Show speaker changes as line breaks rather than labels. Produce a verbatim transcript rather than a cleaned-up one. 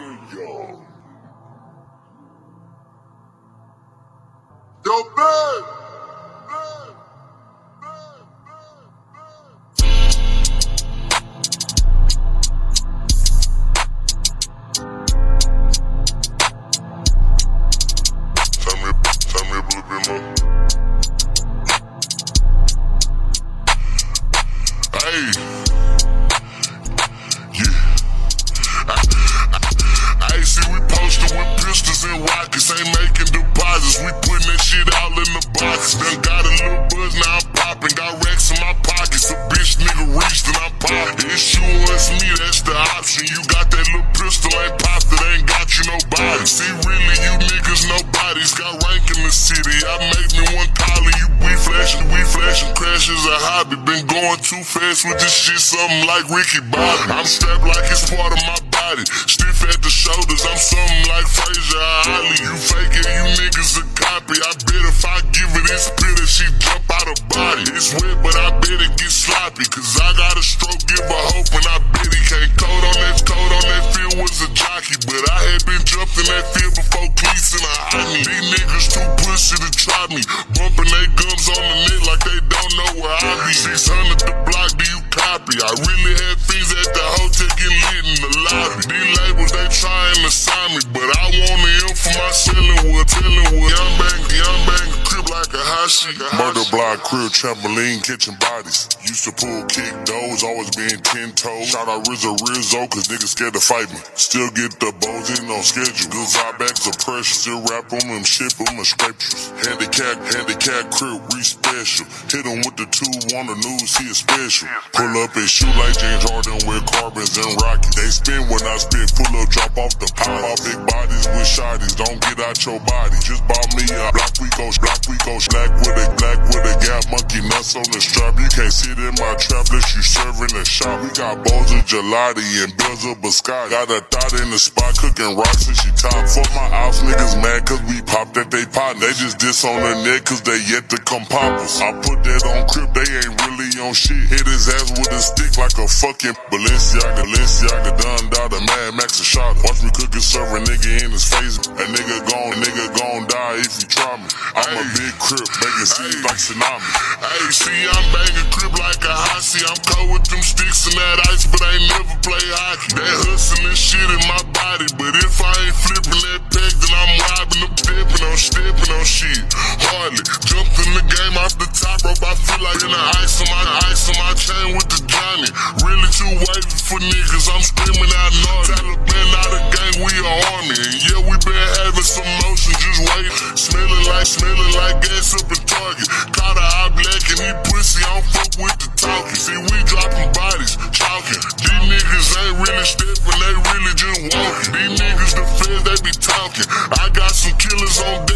Yo, man! Tell me, tell me a little bit more. Hey, yeah. I, I, I see we posted with pistols and rockets, ain't making deposits. We putting that shit all in the boxes. Done got a little buzz, now I'm popping. Got racks in my pockets. A bitch nigga reached and I popped. It's you or it's me, that's the option. You got that little pistol, ain't popped it, ain't got you nobody. See, really, you niggas nobodies. Got rank in the city. I make me one collar, you we flashing, we flashing. Crash is a hobby. Been going too fast with this shit, something like Ricky Bobby. I'm strapped like it's part of my body. Stiff at the shoulders, I'm something like Frazier Ali. You fake it, you niggas a copy. I bet if I give her this bitter, she jump out of body. It's wet, but I bet it get sloppy. Cause I got a stroke, give her hope, and I bet he can't code on that code on that field was a jockey. But I had been jumped in that field before cleats and a honey. These niggas too pussy to try me. Bumping they gums on the net like they don't know where I be. six hundred the block, do you copy? I really had things at the hotel getting lit in the lobby. These labels, they trying to sign me, but I want the M for my selling wood, telling wood. Young bang, young bang, crib like a hot shit. Murder block, crib, trampoline, kitchen bodies. Used to pull kick doors, always being ten toes. Shout out Rizzo Rizzo, cause niggas scared to fight me. Still get the bones in on schedule. Good side bags of pressure, still wrap them and ship them and scrapers. Handicap, handicap crib, we special. Hit him with the two, on the news, he is special. Pull up and shoot like James Harden with carbons and rockets. They spin when I spit, full up, drop off the pot. All big bodies with shotties, don't get out your body. Just bought me a block, we go, block, we go. Black with a, black with a gap, monkey nuts on the strap. You can't sit in my trap unless you serving the shop. We got bowls of gelati and bills of biscotti. Got a thought in the spot, cooking rocks and she top. For my ops, niggas mad cause we popped at they pot. They just diss on the neck cause they yet to come pop us. I put that on crib, they ain't really on shit. Hit his ass with a stick like a fucking Balenciaga. Balenciaga done died a Mad Max a shot. Watch me cook and serve a nigga in his face. A nigga gon' a nigga gon' die if you try me. I'm ay, a big crib, making scenes like tsunami. Hey, see, I'm banging crib like a hossy. I'm cold with them sticks and that ice, but I ain't never play hockey. That hustling shit in my body, but if I ain't flipping that peg, then I'm robbing them, stepping on, stepping on shit. Hardly jumped in the game off the top rope. I feel like in the ice on my ice on my chain with the Johnny. Really too wavy for niggas. I'm screaming out north. Taliban out of gang, we are army. And yeah, we been having some motion, just wait. Smelling like, smelling like gas up in Target. Caught a eye black and he pussy, I don't fuck with the talking. See, we dropping bodies, chalking. These niggas ain't really stepping, they really just walking. These niggas the feds, they be talking. I got some killers on deck.